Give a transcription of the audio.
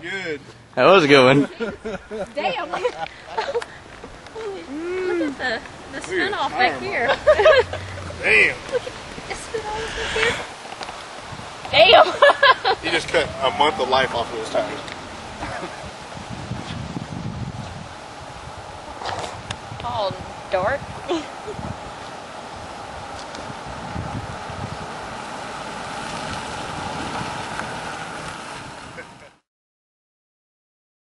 good. That was a good one. Damn. Look at the spin off back here. Damn. Look at the spin off back here. Damn. He just cut a month of life off of his tires. All dark.